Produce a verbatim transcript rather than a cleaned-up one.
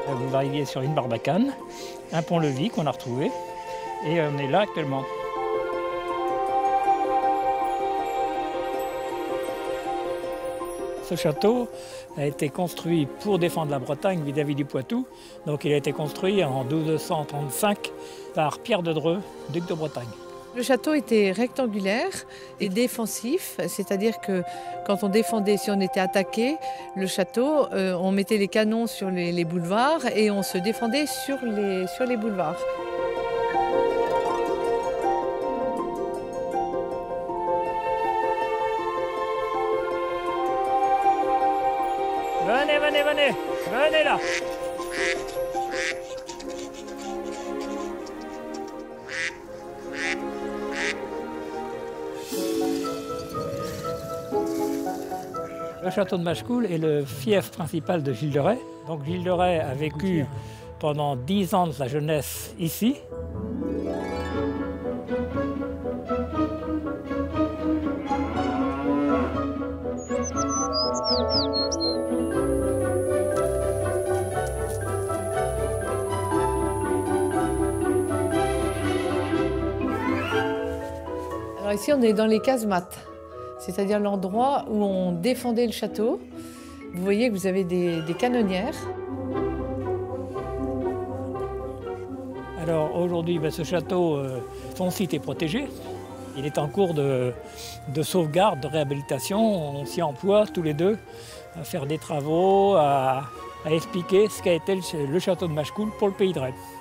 Vous arriviez sur une barbacane, un pont-levis qu'on a retrouvé, et on est là actuellement. Ce château a été construit pour défendre la Bretagne vis-à-vis du Poitou. Donc il a été construit en douze cent trente-cinq par Pierre de Dreux, duc de Bretagne. Le château était rectangulaire et défensif, c'est-à-dire que quand on défendait, si on était attaqué, le château, euh, on mettait les canons sur les, les boulevards et on se défendait sur les, sur les boulevards. Venez, venez, venez, venez là. Le château de Machecoul est le fief principal de Gilles de Rais. Donc Gilles de Rais a vécu pendant dix ans de sa jeunesse ici. Alors ici, on est dans les casemates, c'est-à-dire l'endroit où on défendait le château. Vous voyez que vous avez des, des canonnières. Alors aujourd'hui, ben, ce château, euh, son site est protégé. Il est en cours de, de sauvegarde, de réhabilitation. On s'y emploie tous les deux à faire des travaux, à, à expliquer ce qu'a été le, le château de Machecoul pour le pays de Rais.